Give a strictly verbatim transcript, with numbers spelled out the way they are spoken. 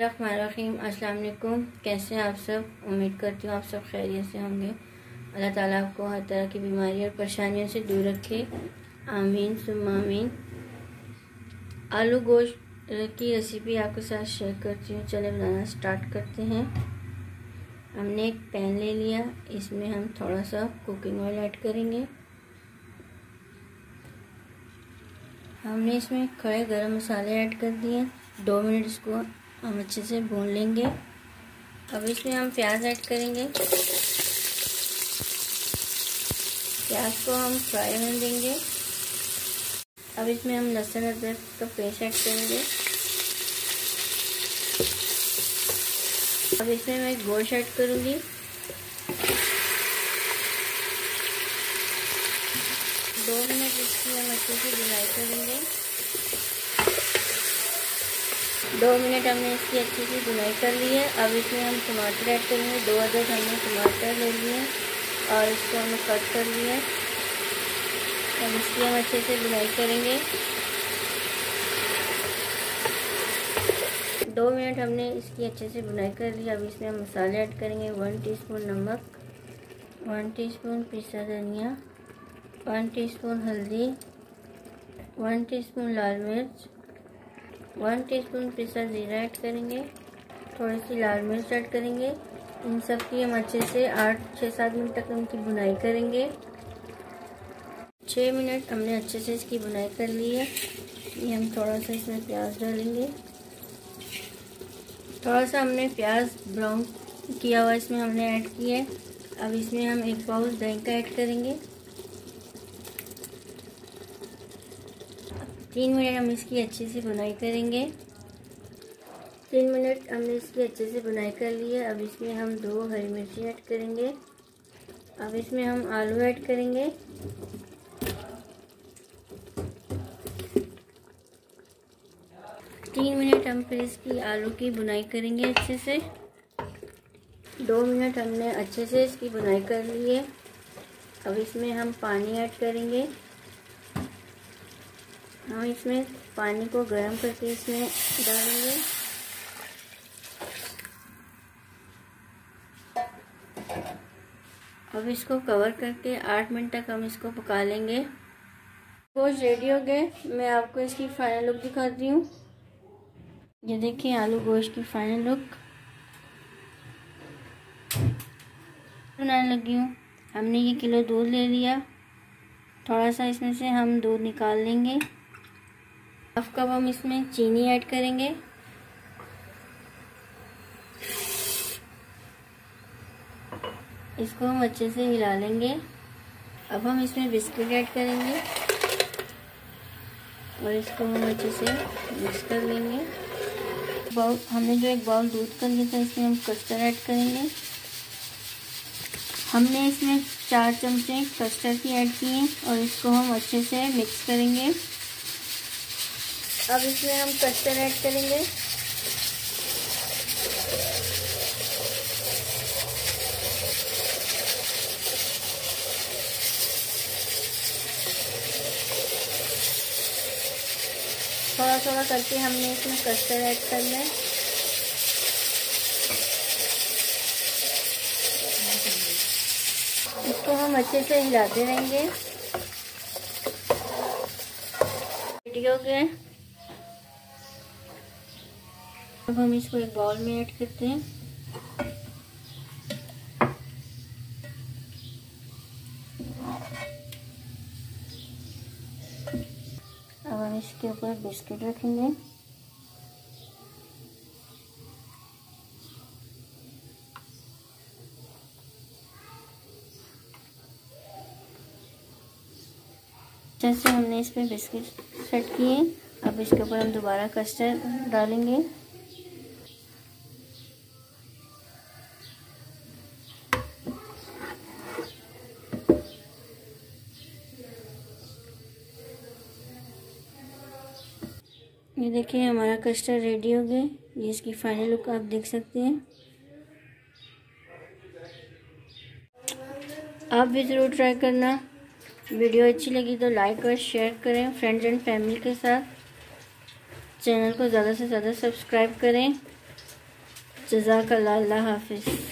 रहीम अस्सलाम वालेकुम। कैसे हैं आप सब? उम्मीद करती हूँ आप सब खैरियत से होंगे। अल्लाह ताला आपको हर तरह की बीमारी और परेशानियों से दूर रखे, आमीन सुम्मा आमीन। आलू गोश्त की रेसिपी आपके साथ शेयर करती हूँ। चले बनाना स्टार्ट करते हैं। हमने एक पैन ले लिया, इसमें हम थोड़ा सा कुकिंग ऑयल ऐड करेंगे। हमने इसमें खड़े गरम मसाले ऐड कर दिए। दो मिनट इसको हम अच्छे से भून लेंगे। अब इसमें हम प्याज ऐड करेंगे। प्याज को हम फ्राई होने देंगे। अब इसमें हम लहसुन अदरक का पेस्ट ऐड करेंगे। अब इसमें मैं गोश्त ऐड करूँगी। दो मिनट इसकी हम अच्छे से भुनाई करेंगे। दो मिनट हमने इसकी अच्छे से भुनाई कर ली है। अब इसमें हम टमाटर ऐड करेंगे। दो अदद हमने टमाटर ले लिए और इसको हमने कट कर लिया। अब इसकी हम अच्छे से भुनाई करेंगे। दो मिनट हमने इसकी अच्छे से भुनाई कर ली। अब इसमें हम मसाले ऐड करेंगे। वन टीस्पून नमक, वन टीस्पून पिसा धनिया, वन टीस्पून हल्दी, वन टीस्पून लाल मिर्च, वन टीस्पून पिसा जीरा ऐड करेंगे। थोड़ी सी लाल मिर्च ऐड करेंगे। इन सब की हम अच्छे से आठ छः सात मिनट तक इनकी भुनाई करेंगे। छः मिनट हमने अच्छे से इसकी भुनाई कर ली है। ये हम थोड़ा सा इसमें प्याज डालेंगे। थोड़ा सा हमने प्याज ब्राउन किया हुआ इसमें हमने ऐड किया है। अब इसमें हम एक बाउल दही का ऐड करेंगे। तीन मिनट हम इसकी अच्छे से भुनाई करेंगे। तीन मिनट हमने इसकी अच्छे से भुनाई कर ली है। अब इसमें हम दो हरी मिर्ची ऐड करेंगे। अब इसमें हम आलू ऐड करेंगे। तीन मिनट हम फिर इसकी आलू की भुनाई करेंगे अच्छे से। दो मिनट हमने अच्छे से इसकी भुनाई कर ली है। अब इसमें हम पानी ऐड करेंगे। हम इसमें पानी को गर्म करके इसमें डालेंगे। अब इसको कवर करके आठ मिनट तक हम इसको पका लेंगे। गोश्त रेडी हो गए। मैं आपको इसकी फाइनल लुक दिखाती हूँ। ये देखिए आलू गोश्त की फाइनल लुक। बनाने लगी हूँ। हमने ये किलो दूध ले लिया। थोड़ा सा इसमें से हम दूध निकाल लेंगे। हाफ कप हम इसमें चीनी ऐड करेंगे। इसको हम अच्छे से हिला लेंगे। अब हम इसमें बिस्किट ऐड करेंगे और इसको हम अच्छे से मिक्स कर लेंगे। बाउल हमने जो एक बाउल दूध कर लिया था इसमें हम कस्टर्ड ऐड करेंगे। हमने इसमें चार चमचे कस्टर्ड की ऐड किए और इसको हम अच्छे से मिक्स करेंगे। अब इसमें हम कस्टर्ड ऐड करेंगे। थोड़ा थोड़ा करके हमने इसमें कस्टर्ड ऐड करना है। इसको हम अच्छे से हिलाते रहेंगे। रेडी हो गए। अब हम इसको एक बाउल में ऐड करते हैं। अब हम इसके ऊपर बिस्किट रखेंगे। जैसे हमने इस पे बिस्किट सेट किए। अब इसके ऊपर हम दोबारा कस्टर्ड डालेंगे। ये देखिए हमारा कस्टर्ड रेडी हो गया। ये इसकी फाइनल लुक आप देख सकते हैं। आप भी ज़रूर ट्राई करना। वीडियो अच्छी लगी तो लाइक और शेयर करें फ्रेंड्स एंड फैमिली के साथ। चैनल को ज़्यादा से ज़्यादा सब्सक्राइब करें। जज़ाकल्लाह, अल्लाह हाफ़िज़।